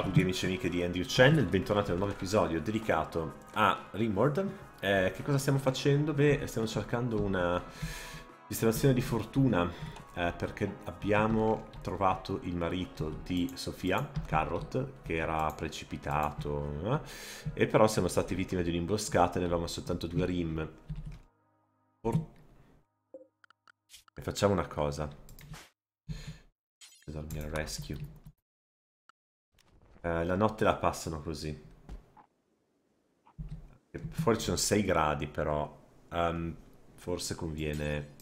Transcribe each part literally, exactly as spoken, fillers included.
tutti amici e amiche di Andrew Chen, bentornati a un nuovo episodio dedicato a Rimworld. Eh, che cosa stiamo facendo? Beh, stiamo cercando una sistemazione di fortuna eh, perché abbiamo trovato il marito di Sofia, Carrot, che era precipitato eh, e però siamo stati vittime di un'imboscata e ne avevamo soltanto due rim. For- e facciamo una cosa. Dormire rescue. Eh, la notte la passano così. Fuori ci sono sei gradi, però ehm, forse conviene.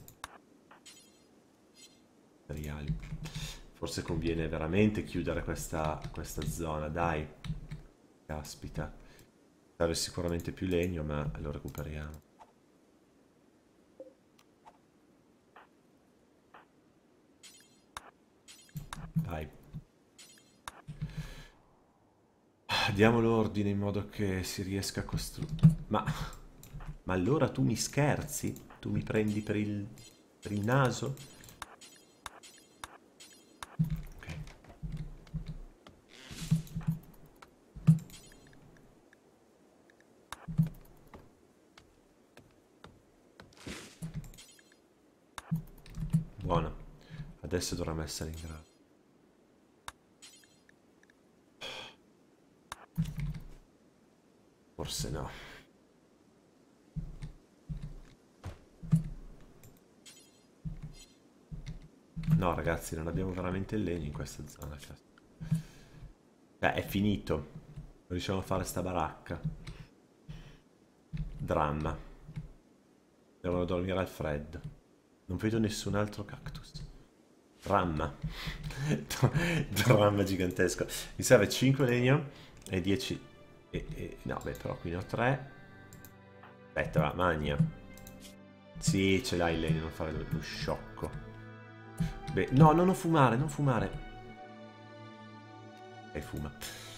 Materiali. Forse conviene veramente chiudere questa, questa zona, dai. Caspita. Serve sicuramente più legno, ma lo recuperiamo. Dai. Diamo l'ordine in modo che si riesca a costruire. Ma, ma allora tu mi scherzi? Tu mi prendi per il, per il naso? Ok. Buono. Adesso dovremmo essere in grado. Forse no. No, ragazzi, non abbiamo veramente il legno in questa zona. Eh, è finito. Non riusciamo a fare sta baracca. Dramma. Devono dormire al freddo. Non vedo nessun altro cactus. Dramma. Dramma gigantesco. Mi serve cinque legno e dieci. E, e- no, beh, però qui ne ho tre. Aspetta, va, magna. Sì, ce l'hai il legno, non fare lo lo sciocco. Beh, no, no, non fumare, non fumare. E fuma.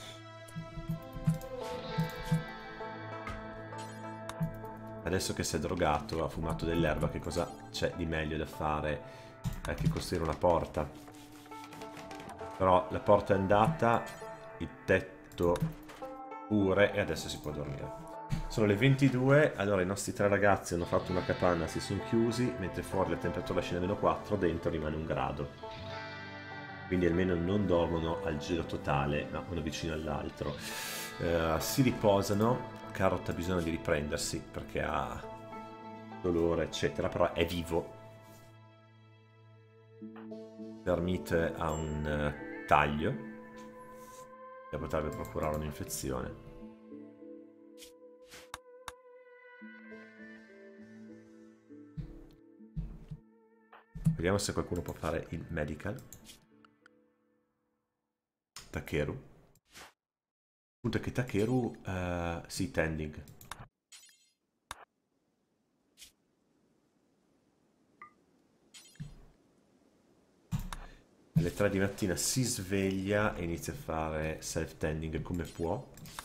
Adesso che si è drogato, ha fumato dell'erba, che cosa c'è di meglio da fare eh, che costruire una porta? Però la porta è andata, il tetto pure, e adesso si può dormire. Sono le ventidue, allora i nostri tre ragazzi hanno fatto una capanna, si sono chiusi, mentre fuori la temperatura scende a meno quattro, dentro rimane un grado. Quindi almeno non dormono al gelo totale, ma uno vicino all'altro. Eh, si riposano, Carrot ha bisogno di riprendersi perché ha dolore, eccetera, però è vivo. Termite ha un eh, taglio che potrebbe procurare un'infezione. Vediamo se qualcuno può fare il medical. Takeru. Il punto è che Takeru... Uh, sì, tending. Alle tre di mattina si sveglia e inizia a fare self-tending come può.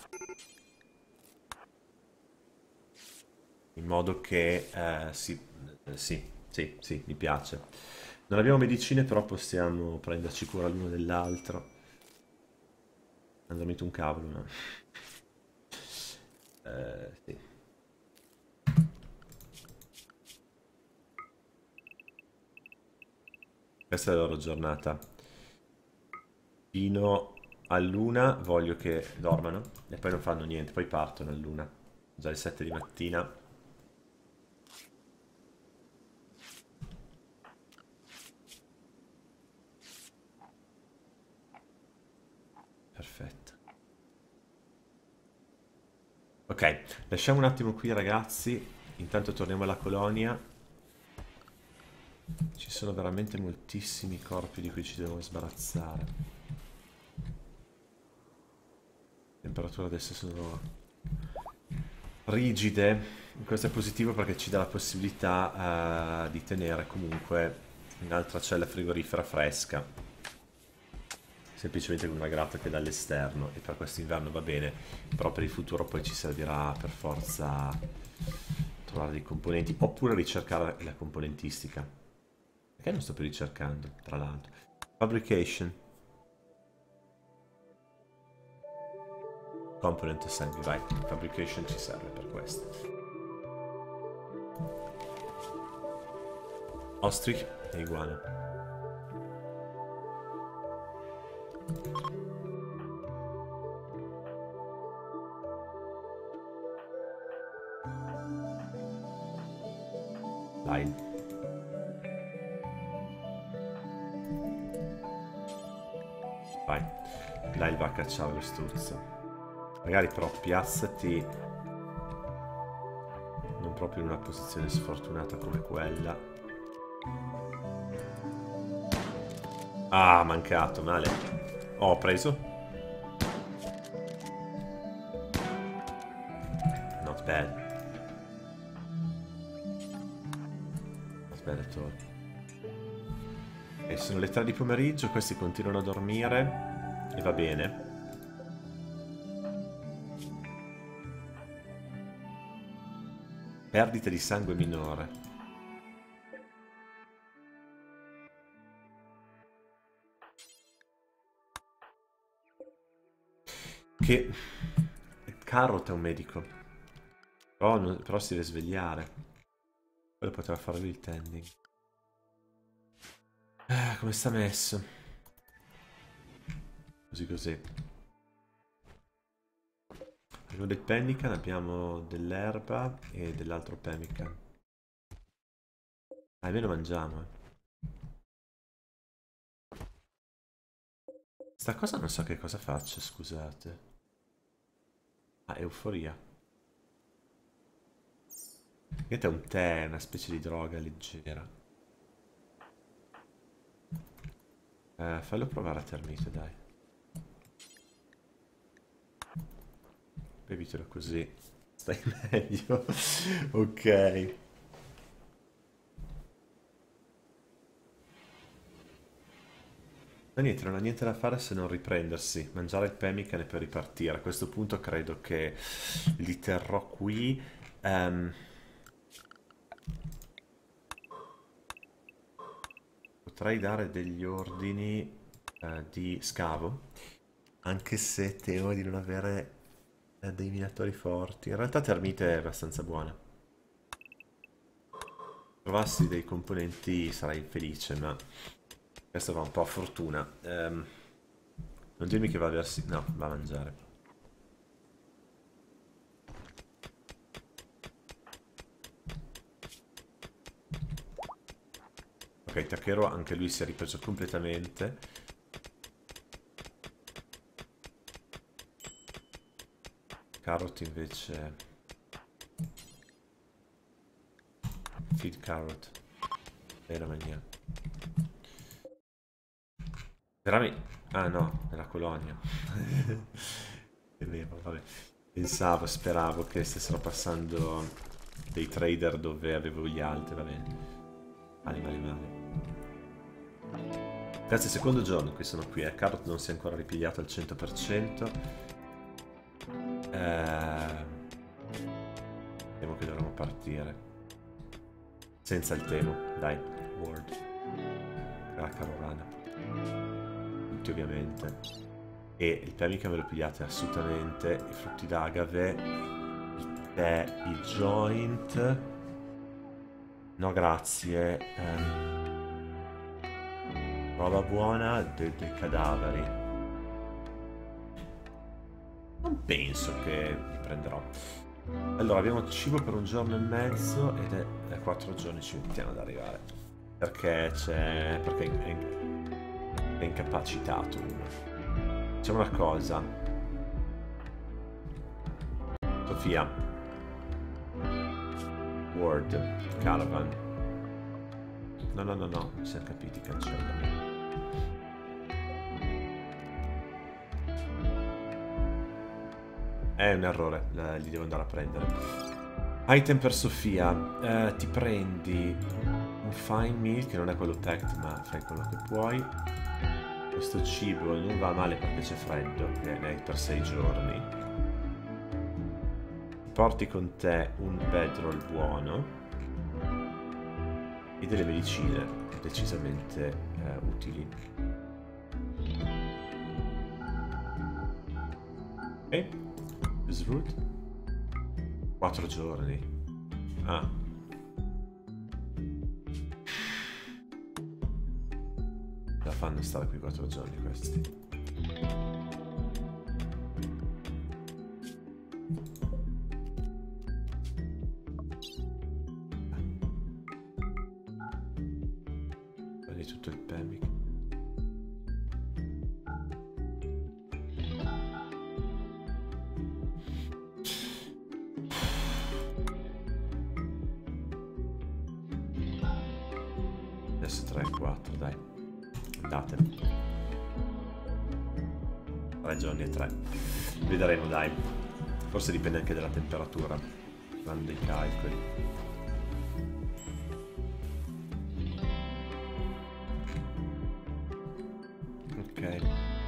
In modo che... Uh, si, eh, sì, sì, sì, mi piace. Non abbiamo medicine, però possiamo prenderci cura l'uno dell'altro. Non dormito un cavolo, no? Eh, sì. Questa è la loro giornata. Fino a luna voglio che dormano e poi non fanno niente, poi partono a luna. Già alle sette di mattina. Perfetto. Ok, lasciamo un attimo qui ragazzi. Intanto torniamo alla colonia. Ci sono veramente moltissimi corpi di cui ci dobbiamo sbarazzare. Le temperature adesso sono rigide. Questo è positivo perché ci dà la possibilità eh, di tenere comunque un'altra cella frigorifera fresca. Semplicemente con una grata che dall'esterno, e per questo inverno va bene, però per il futuro poi ci servirà per forza trovare dei componenti oppure ricercare la componentistica. Perché non sto più ricercando, tra l'altro? Fabrication. Component assembly, vai. Fabrication ci serve per questo. Ostrich e iguana. Dai. Vai. Dai, va a cacciare lo struzzo. Magari però piazzati non proprio in una posizione sfortunata come quella. Ah, mancato, male. Oh, ho preso. Not bad. Not bad at all. E sono le tre di pomeriggio, questi continuano a dormire e va bene. Perdita di sangue minore. Che... Carrot è un medico. Però, non... Però si deve svegliare. Quello poteva fare lui il tending. Ah, come sta messo? Così così. Abbiamo del pemmican, abbiamo dell'erba e dell'altro pemmican. Ah, almeno mangiamo, eh. Sta cosa non so che cosa faccia, scusate. Ah, euforia. Questo è un tè, una specie di droga leggera. Eh, fallo provare a termite, dai. Bevitelo così. Stai meglio. Ok. Ma niente, non ha niente da fare se non riprendersi. Mangiare il pemmican e poi ripartire. A questo punto credo che li terrò qui. Um, potrei dare degli ordini uh, di scavo. Anche se temo di non avere dei minatori forti. In realtà termite è abbastanza buona. Se trovassi dei componenti sarei felice, ma questo va un po' a fortuna. Um, non dirmi che va a versi... No, va a mangiare. Ok, Takero anche lui si è ripreso completamente. Carrot invece... Feed carrot. Era maniera. Veramente... Ah no, nella colonia. È vero, vabbè. Pensavo, speravo che stessero passando dei trader dove avevo gli altri, va bene. Male, male, male. Grazie, secondo giorno qui sono qui, eh. Carrot non si è ancora ripigliato al cento per cento. Eh... Temo che dovremmo partire. Senza il temo, dai. Word. La carovana. Tutti ovviamente. E il pemmican ve lo pigliate assolutamente. I frutti d'agave. Il tè, il joint. No grazie. Um, roba buona de dei cadaveri. Non penso che li prenderò. Allora, abbiamo cibo per un giorno e mezzo ed è da quattro giorni ci mettiamo ad arrivare. Perché c'è... perché è, in... è incapacitato uno. C'è una cosa. Sofia. Word. Caravan. No, no, no, no. Si è capiti, cancella. È un errore, eh, li devo andare a prendere. Item per Sofia. Eh, ti prendi un fine meal, che non è quello packed, ma fai quello che puoi. Questo cibo non va male perché c'è freddo, che ne hai per sei giorni. Porti con te un bedroll buono. E delle medicine decisamente eh, utili. Ok. Route? Quattro giorni. Ah. La fanno stare qui quattro giorni questi. Prendi tutto il Pemic. Adesso tre e quattro, dai. Andate. tre giorni e tre. Vedremo, dai. Forse dipende anche dalla temperatura. Fanno dei calcoli. Ok.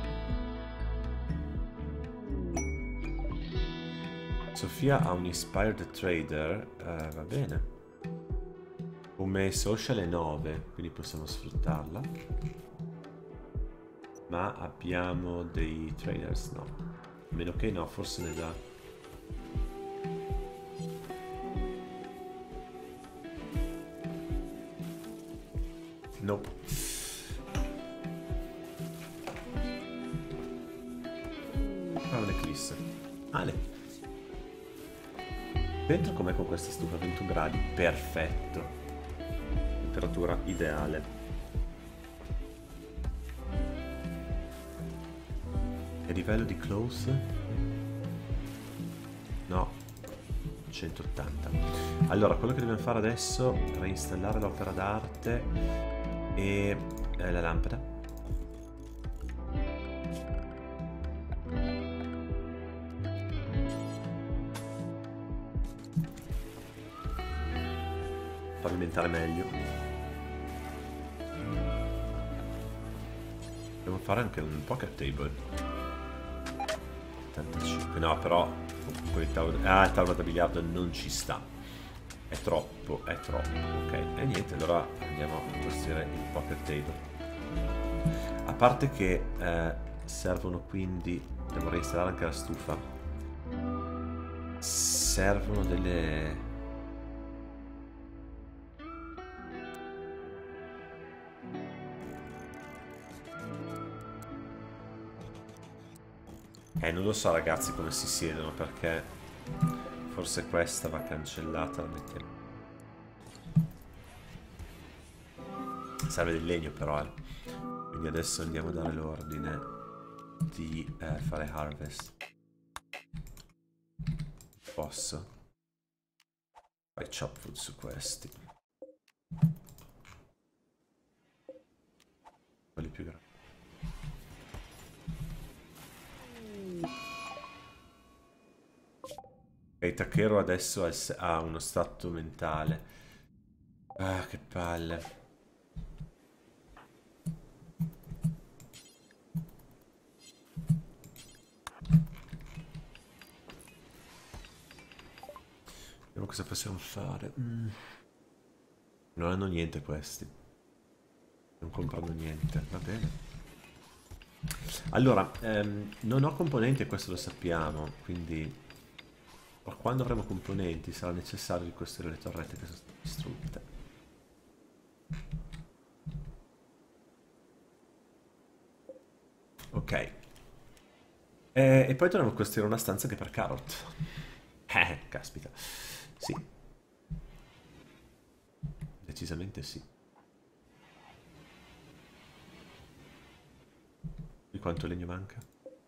Sofia ha un Inspired Trader. Uh, va bene. Come social è nove, quindi possiamo sfruttarla. Ma abbiamo dei traders? No. A meno che no, forse ne dà. Nope. Ah, un'eclisse. Ale. Dentro com'è con questa stufa? ventuno gradi. Perfetto. Temperatura ideale. E livello di close? No, centottanta. Allora, quello che dobbiamo fare adesso è reinstallare l'opera d'arte e eh, la lampada. Per alimentare meglio. Dobbiamo fare anche un poker table. settantacinque. No, però con il tavolo... Ah, il tavolo da biliardo non ci sta. È troppo, è troppo. Ok, e niente, allora andiamo a costruire il poker table. A parte che eh, servono quindi... Devo reinstallare anche la stufa. Servono delle... Eh, non lo so ragazzi come si siedono, perché forse questa va cancellata. La mettiamo. Serve del legno però, eh. Quindi adesso andiamo a dare l'ordine di eh, fare harvest. Posso? Fai chop food su questi. Quelli più grandi. Ok, Takero adesso ha, il, ha uno stato mentale. Ah, che palle. Vediamo cosa possiamo fare. Mm. Non hanno niente questi. Non comprano niente, va bene. Allora, ehm, non ho componenti e questo lo sappiamo, quindi... Quando avremo componenti sarà necessario ricostruire le torrette che sono state distrutte. Ok. E, e poi dovremo costruire una stanza anche per Carrot. Eh, caspita. Sì. Decisamente sì. Di quanto legno manca?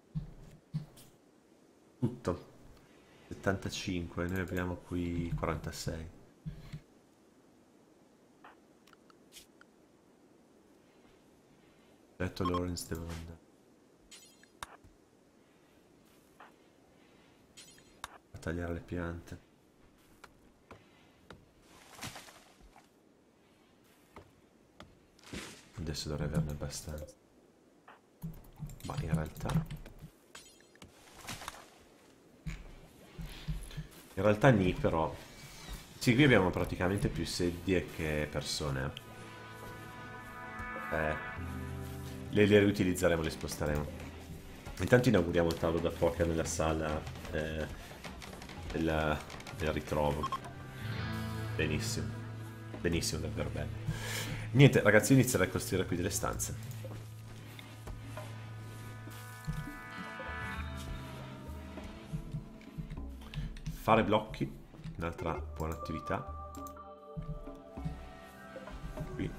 Tutto. settantacinque, noi abbiamo qui quarantasei. Detto Lawrence devo andare. A tagliare le piante. Adesso dovrei averne abbastanza. Ma in realtà... In realtà ni, però... Sì, qui abbiamo praticamente più sedie che persone. Eh. Le, le riutilizzeremo, le sposteremo. Intanto inauguriamo il tavolo da poker nella sala eh, del, del ritrovo. Benissimo. Benissimo, davvero bello. Niente, ragazzi, io inizierei a costruire qui delle stanze. Fare blocchi, un'altra buona attività. Qui.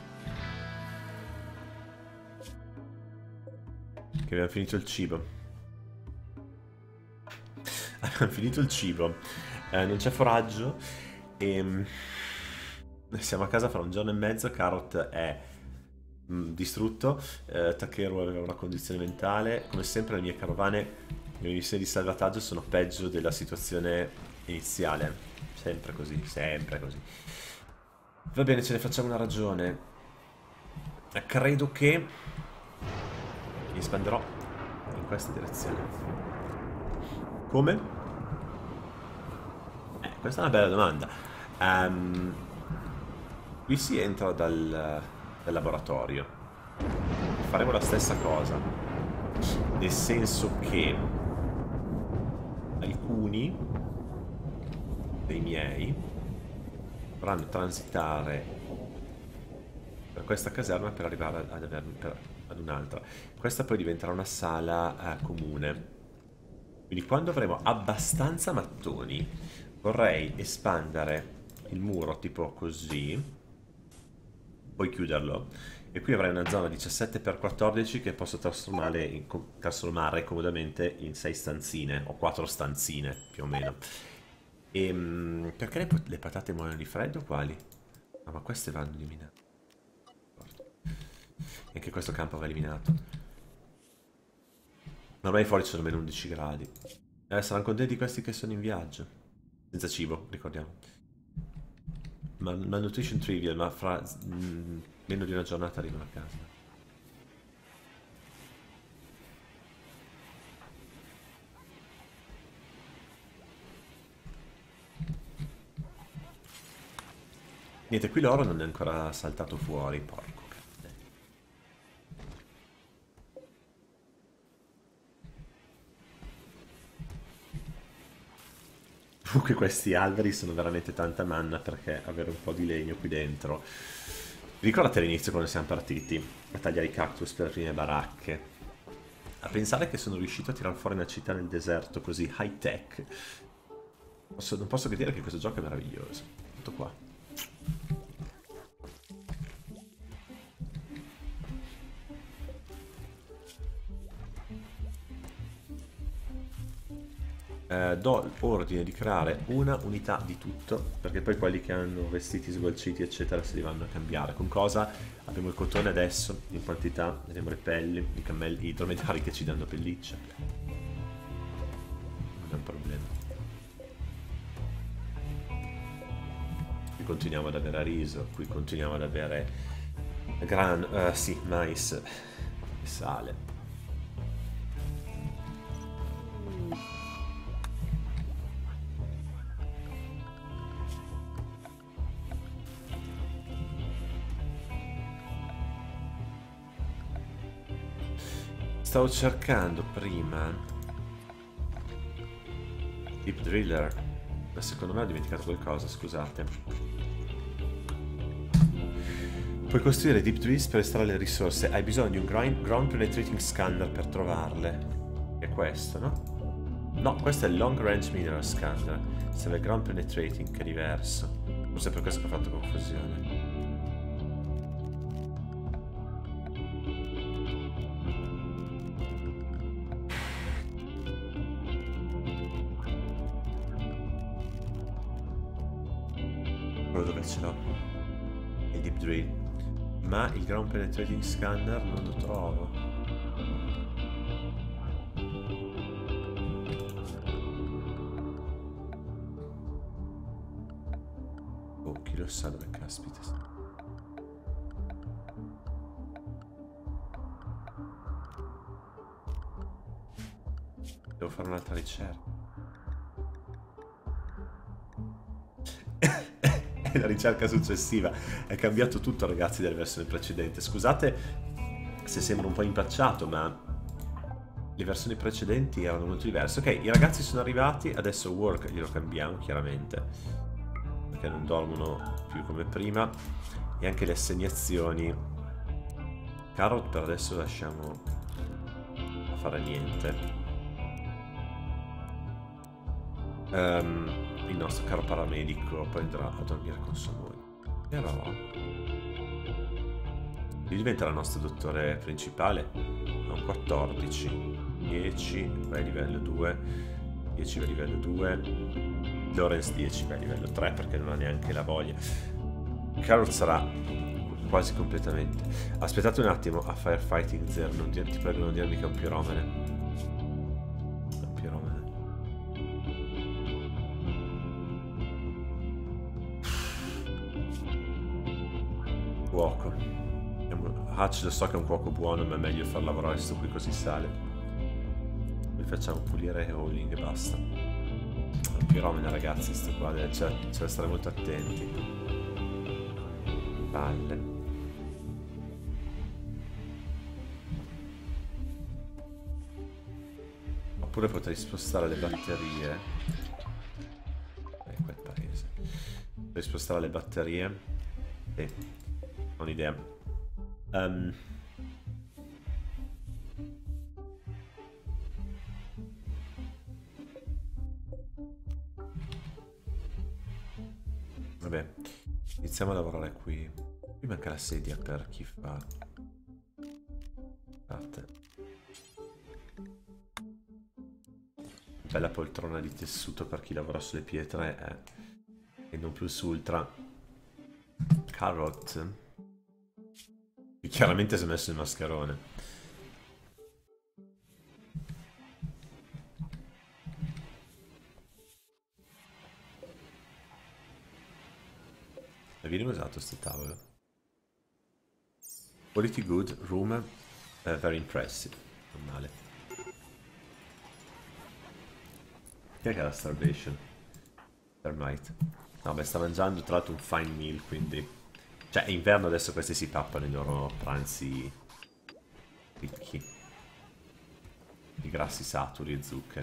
Che abbiamo finito il cibo. Abbiamo finito il cibo. Eh, non c'è foraggio. E siamo a casa fra un giorno e mezzo. Carrot è mh, distrutto. Eh, Takeru aveva una condizione mentale. Come sempre le mie carovane, le mie missioni di salvataggio sono peggio della situazione iniziale. Sempre così, sempre così. Va bene, ce ne facciamo una ragione. Eh, credo che mi espanderò in questa direzione. Come? Eh, questa è una bella domanda. Um, qui si entra dal, dal laboratorio. Faremo la stessa cosa. Nel senso che alcuni dei miei dovranno transitare per questa caserma per arrivare ad, ad, per, ad un'altra. Questa poi diventerà una sala eh, comune. Quindi quando avremo abbastanza mattoni vorrei espandere il muro tipo così, poi chiuderlo, e qui avrai una zona diciassette per quattordici che posso trasformare, in, trasformare comodamente in sei stanzine, o quattro stanzine più o meno. E, perché le, le patate muoiono di freddo? Quali? No, ma queste vanno eliminate. E anche questo campo va eliminato. Ormai fuori ci sono meno undici gradi. Eh, saranno contenti questi che sono in viaggio. Senza cibo, ricordiamo. Mal malnutrition trivial, ma fra mm, meno di una giornata arrivano a casa. Niente, qui l'oro non è ancora saltato fuori, porco. Comunque questi alberi sono veramente tanta manna perché avere un po' di legno qui dentro. Ricordate all'inizio quando siamo partiti a tagliare i cactus per le prime baracche? A pensare che sono riuscito a tirar fuori una città nel deserto così high tech. Posso, non posso che dire che questo gioco è meraviglioso. Tutto qua. Eh, do ordine di creare una unità di tutto, perché poi quelli che hanno vestiti sgualciti eccetera se li vanno a cambiare. Con cosa? Abbiamo il cotone adesso in quantità, abbiamo le pelli, i cammelli, i dromedari che ci danno pellicce. Non è un problema. Qui continuiamo ad avere riso, qui continuiamo ad avere gran, uh, sì, mais e sale. Stavo cercando prima Deep Driller, ma secondo me ho dimenticato qualcosa, scusate. Puoi costruire Deep Drills per estrarre le risorse, hai bisogno di un grind, Ground Penetrating Scanner per trovarle. È questo, no? No, questo è il Long Range Mineral Scanner. Serve il Ground Penetrating, che è diverso. Forse è per questo che ho fatto confusione. Dove ce l'ho? Il Deep Drill. Ma il Ground Penetrating Scanner non lo trovo. Oh, chi lo sa dove caspita sta. Devo fare un'altra ricerca. La ricerca successiva. È cambiato tutto, ragazzi, della versione precedente. Scusate se sembra un po' impacciato, ma le versioni precedenti erano molto diverse. Ok, i ragazzi sono arrivati, adesso work glielo cambiamo chiaramente, perché non dormono più come prima. E anche le assegnazioni. Carrot per adesso lasciamo a fare niente. Um, il nostro caro paramedico poi andrà a dormire con sua moglie. Però lui diventerà il nostro dottore principale. Ha un quattordici, dieci, vai a livello due, dieci vai a livello due, Lawrence dieci vai a livello tre perché non ha neanche la voglia. Carrot sarà quasi completamente. Aspettate un attimo a Firefighting Zero, non dir, ti prego non dirmi che è un piromane. È un piromane. Cuoco. Hutch lo so che è un cuoco buono, ma è meglio far lavorare sto qui così sale. Poi facciamo pulire hauling e basta. È un piromane ragazzi sto qua, c'è cioè, da stare molto attenti. Palle. Oppure potrei spostare le batterie. Eh, quel paese. Potrei spostare le batterie. Sì, ho un'idea. Um. Vabbè, iniziamo a lavorare qui. Qui manca la sedia per chi fa parte. Bella poltrona di tessuto per chi lavora sulle pietre eh. E non plus ultra. Carrot. E chiaramente si è messo il mascherone. E viene usato sto tavolo. Quality good, room, uh, very impressive. Non male. Chi è che ha la starvation? Termite. No, beh, sta mangiando tra l'altro un fine meal, quindi... Cioè, è inverno adesso questi si tappano i loro pranzi ricchi di grassi saturi e zuccheri.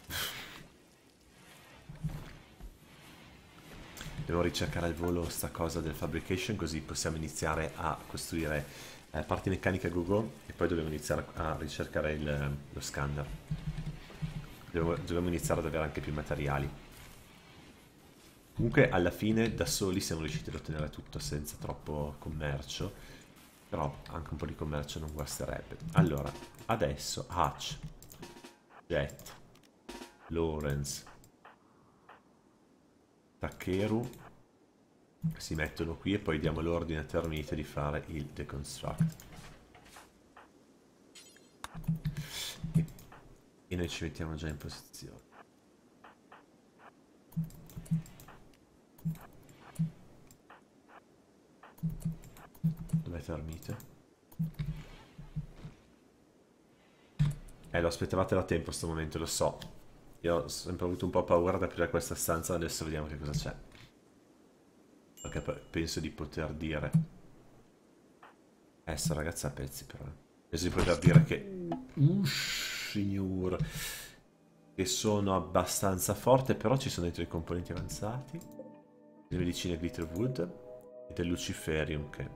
Devo ricercare al volo sta cosa del fabrication, così possiamo iniziare a costruire eh, parti meccaniche a Google e poi dobbiamo iniziare a ricercare il, lo scanner. Dobbiamo, dobbiamo iniziare ad avere anche più materiali. Comunque alla fine da soli siamo riusciti ad ottenere tutto senza troppo commercio, però anche un po' di commercio non guasterebbe. Allora, adesso Hutch, Jet, Lawrence, Takeru si mettono qui e poi diamo l'ordine a Termite di fare il deconstruct. E, e noi ci mettiamo già in posizione. Dov'è Termite? Eh, lo aspettavate da tempo sto momento, lo so. Io ho sempre avuto un po' paura di aprire questa stanza, adesso vediamo che cosa c'è. Perché penso di poter dire... Eh, sta ragazza a pezzi però. Penso di poter dire che... Ush, signor... Che sono abbastanza forte, però ci sono dentro i componenti avanzati. Le medicine Glitterwood e del Luciferium che...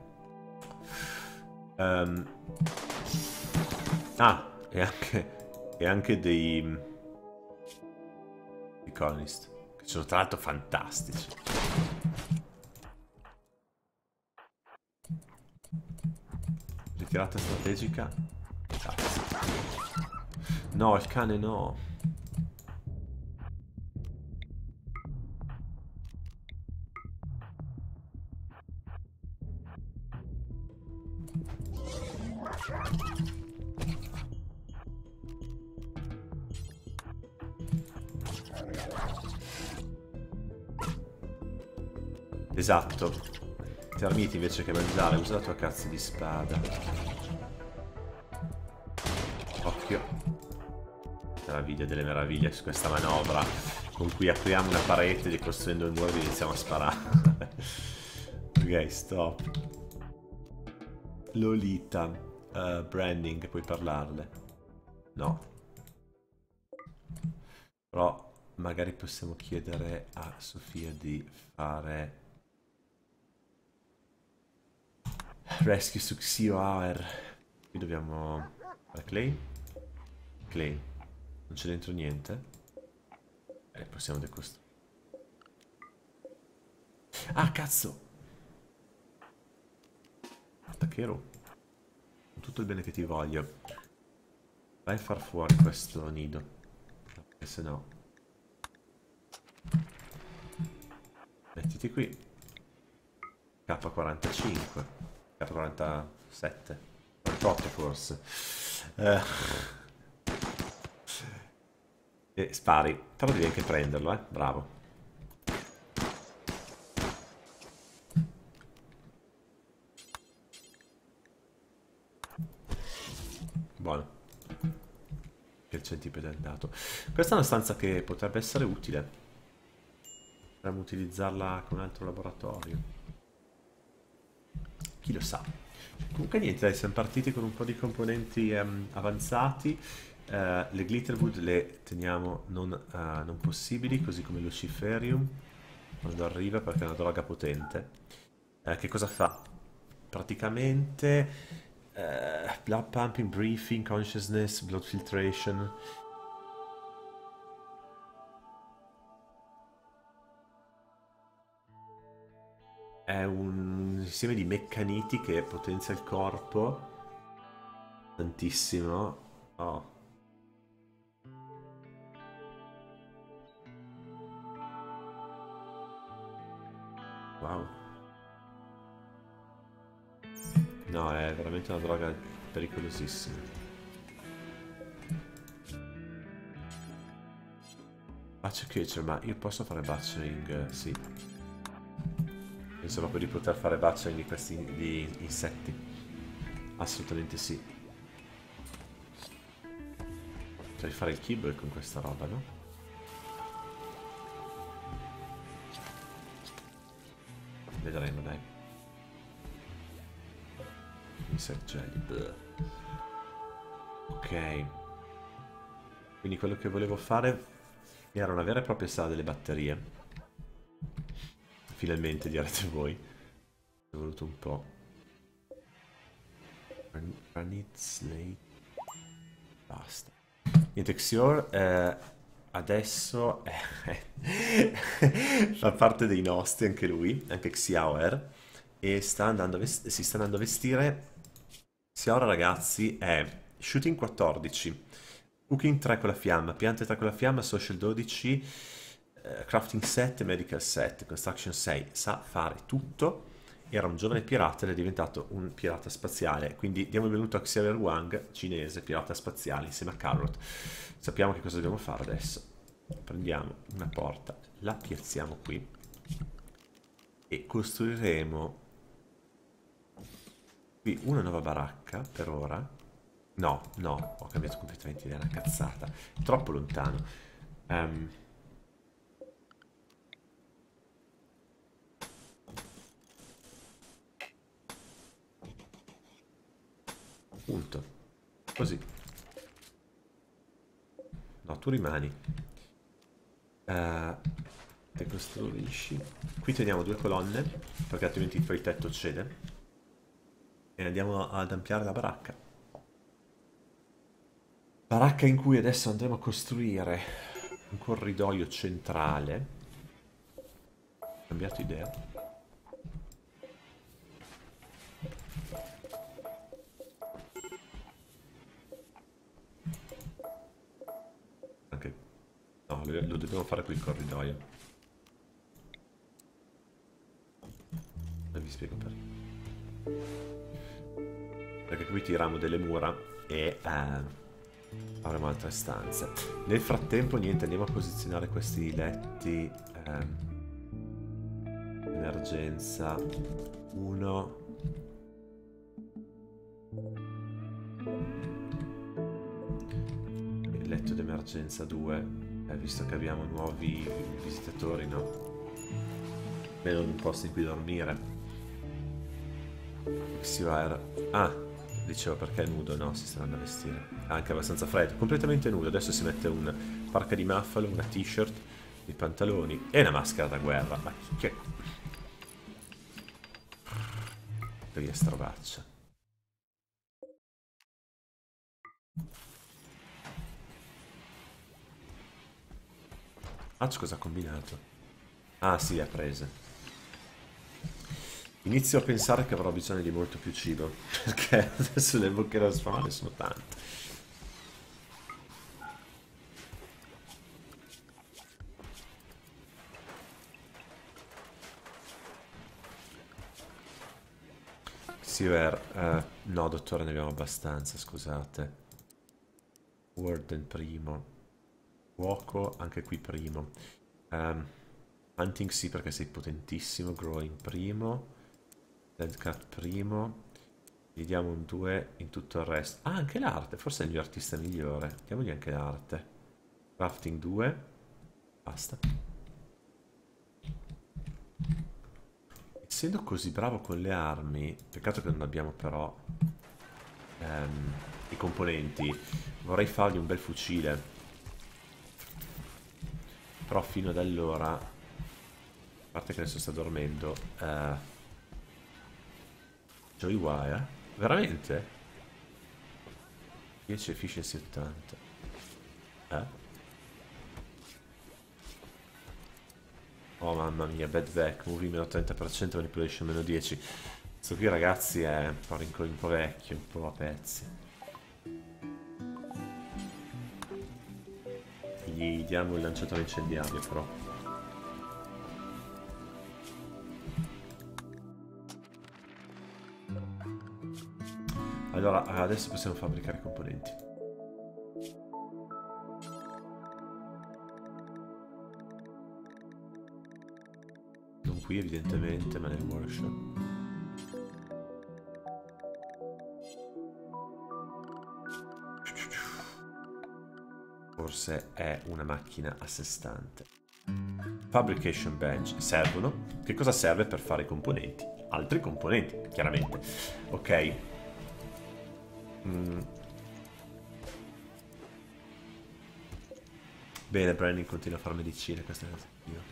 Um... Ah, e anche... E anche dei... I colonist, che sono tra l'altro fantastici. Ritirata strategica. Cazzo. No, il cane no. Esatto. Termiti invece che mangiare, usa la tua cazzo di spada. Occhio. Meraviglia delle meraviglie su questa manovra con cui apriamo una parete costruendo un muro e iniziamo a sparare. Ok, stop. Lolita. Uh, branding, puoi parlarle? No. Però magari possiamo chiedere a Sofia di fare rescue su Xioar. Qui dobbiamo fare clay. Clay. Non c'è dentro niente. Eh, possiamo decostruire. Ah, cazzo! Attacchero. Con tutto il bene che ti voglio. Vai a far fuori questo nido. Perché se no... Mettiti qui. K quarantacinque. K quarantasette. quarantotto forse. Eh. E spari. Però devi anche prenderlo, eh. Bravo. Buono. Che il centipede è andato. Questa è una stanza che potrebbe essere utile. Potremmo utilizzarla con un altro laboratorio. Chi lo sa. Comunque niente, dai, siamo partiti con un po' di componenti um, avanzati. Uh, le Glitterwood le teniamo non, uh, non possibili, così come Luciferium, quando arriva, perché è una droga potente. Uh, che cosa fa? Praticamente... Uh, blood pumping, briefing, consciousness, blood filtration. È un insieme di meccaniti che potenzia il corpo tantissimo. Oh. Wow. No, è veramente una droga pericolosissima. Batch Catcher, ma io posso fare batching? Sì. Penso proprio di poter fare batching di questi di insetti. Assolutamente sì. Potrei fare il kibble con questa roba, no? Vedremo, dai. Insect jelly. Ok. Quindi quello che volevo fare era una vera e propria sala delle batterie. Finalmente, direte voi. È voluto un po'. Granite Slate. Basta. Niente, Xior eh, adesso eh, fa parte dei nostri anche lui, anche Xiaoer. E sta andando a si sta andando a vestire. Xiaoer, ragazzi, è Shooting quattordici, Cooking tre con la fiamma, Piante tre con la fiamma, Social dodici, uh, Crafting sette, Medical sette, Construction sei. Sa fare tutto. Era un giovane pirata ed è diventato un pirata spaziale. Quindi diamo il benvenuto a Xiaoer Wang, cinese, pirata spaziale, insieme a Carrot. Sappiamo che cosa dobbiamo fare adesso. Prendiamo una porta, la piazziamo qui e costruiremo qui una nuova baracca per ora. No, no, ho cambiato completamente idea, è una cazzata. Troppo lontano. Um, punto. Così. No, tu rimani. Uh, te costruisci. Qui teniamo due colonne, perché altrimenti poi il tetto cede. E andiamo ad ampliare la baracca. Baracca in cui adesso andremo a costruire un corridoio centrale. Ho cambiato idea. Anche... No, lo, lo dobbiamo fare qui il corridoio. E vi spiego perché. Perché qui tiriamo delle mura e... Uh, avremo altre stanze. Nel frattempo, niente, andiamo a posizionare questi letti ehm, emergenza uno. Il letto d'emergenza due, eh, visto che abbiamo nuovi visitatori, no? Vedo un posto in cui dormire. Xioer. Ah! Dicevo perché è nudo, no? Si sta andando a vestire. Anche abbastanza freddo, completamente nudo. Adesso si mette un parca di Muffalo, una t-shirt, dei pantaloni e una maschera da guerra. Ma che... Via sta robaccia. Hatch cosa ha combinato? Ah sì, le ha prese. Inizio a pensare che avrò bisogno di molto più cibo, perché adesso le bocche da sfamare sono tante. Seaver, uh, no dottore, ne abbiamo abbastanza, scusate. Warden primo. Fuoco, anche qui primo. Um, hunting sì, perché sei potentissimo. Growing primo. Deadcat primo. Gli diamo un due in tutto il resto. Ah, anche l'arte, forse è il mio artista migliore. Diamogli anche l'arte. Crafting due. Basta. Essendo così bravo con le armi, peccato che non abbiamo però ehm, i componenti, vorrei fargli un bel fucile. Però fino ad allora, a parte che adesso sta dormendo, uh, Joey Wire, veramente? dieci efficiency ottanta. Eh? Oh mamma mia, bad back, movie meno trenta per cento, manipulation meno dieci. Questo qui ragazzi è un po', un po' vecchio, un po' a pezzi. Gli diamo il lanciatore incendiario però. Allora, adesso possiamo fabbricare componenti. Non qui evidentemente, ma nel workshop. Forse è una macchina a sé stante. Fabrication bench servono. Che cosa serve per fare i componenti? Altri componenti, chiaramente. Ok. Mm. Bene, Brandon continua a fare medicina, questa è la io.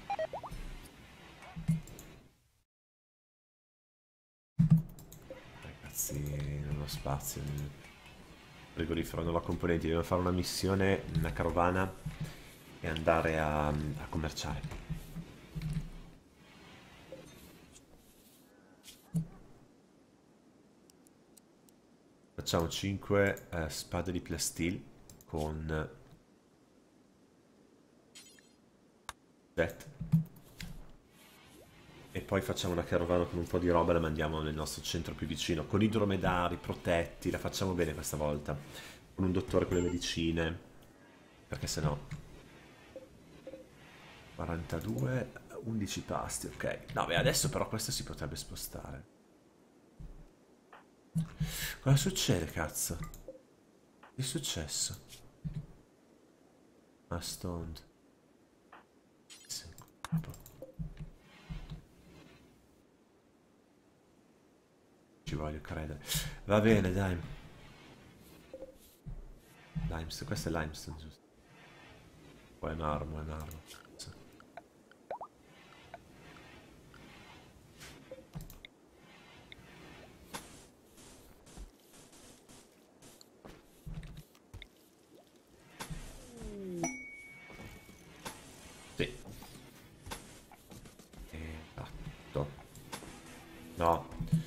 Ragazzi, non ho spazio. Frigorifero, non ho componenti, dobbiamo fare una missione, una carovana e andare a, a commerciare. Facciamo cinque uh, spade di plastil con Jet e poi facciamo una carovana con un po' di roba e la mandiamo nel nostro centro più vicino con i dromedari protetti, la facciamo bene questa volta con un dottore con le medicine, perché sennò quarantadue, undici pasti, ok. No, beh, adesso però questo si potrebbe spostare. Cosa succede, cazzo? Che è successo? Ah, stoned. Ci voglio credere. Va bene, dai. Limestone, questo è limestone, giusto? O è marmo, è marmo. Sì. Esatto. No.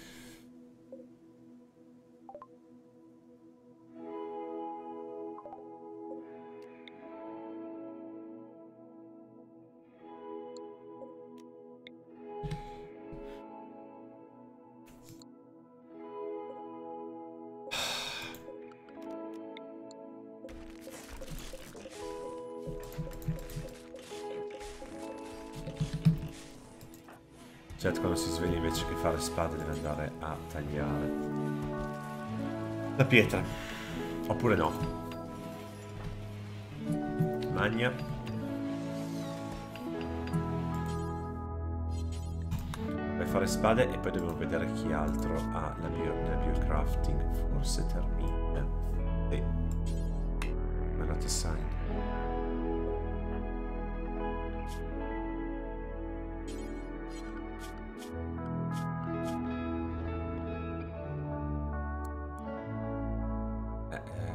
Jet quando si sveglia invece che fare spade deve andare a tagliare la pietra. Oppure no. Magna. Per fare spade e poi dobbiamo vedere chi altro ha la bio, la biocrafting. Forse termina. Sì. Ma not a sign.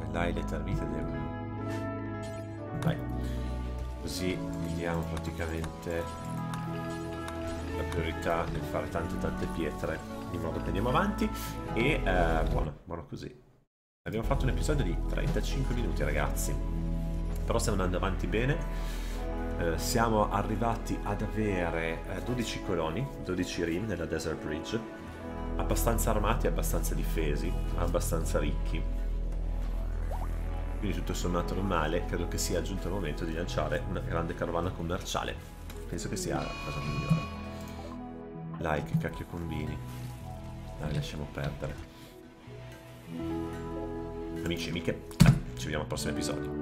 Dai, le termite devono... Dai. Così gli diamo praticamente la priorità nel fare tante tante pietre, in modo che andiamo avanti. E eh, buono, buono così. Abbiamo fatto un episodio di trentacinque minuti, ragazzi. Però stiamo andando avanti bene. Eh, siamo arrivati ad avere eh, dodici coloni, dodici rim nella Desert Bridge. Abbastanza armati, abbastanza difesi, abbastanza ricchi. Quindi tutto sommato non male. Credo che sia giunto il momento di lanciare una grande carovana commerciale. Penso che sia la cosa migliore. Dai, che cacchio combini. Dai, lasciamo perdere. Amici e amiche, ci vediamo al prossimo episodio.